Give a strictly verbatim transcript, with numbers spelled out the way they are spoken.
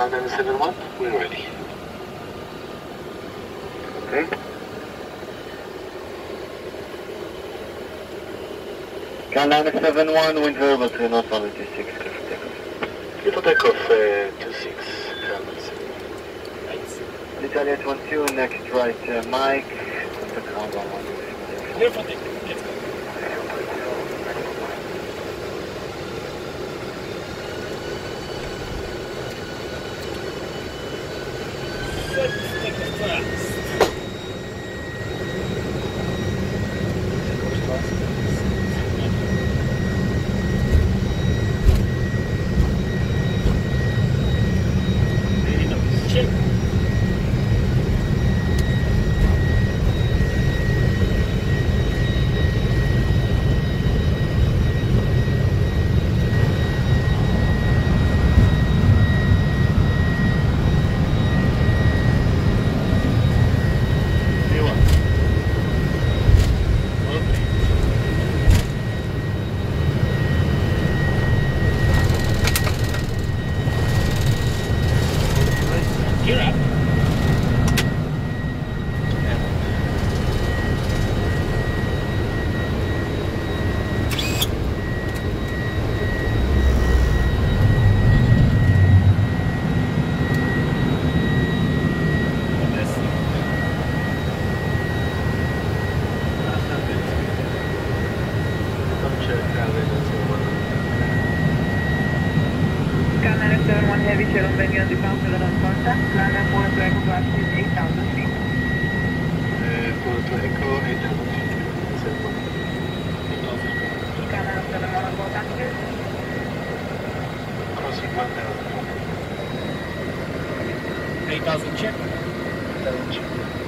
Sky nine seven one, we're ready. Okay. Sky nine seven one, wind variable to North one two six, clear for takeoff. Clear for takeoff, uh, two six, Sky nine seven one. Italia one two, next right, uh, Mike, contact ground one one. Clear for takeoff, let's go. Let's take the fast. Check. Gear up. Sky nine seven one Heavy, Shalom Benny on the ground, seven on contact. Land and Puerto Echo to altitude eight thousand feet. Uh, Puerto Echo, eight thousand feet. seven one. Sky nine seven one on board passengers. Crossing one thousand. eight thousand check. Seven check.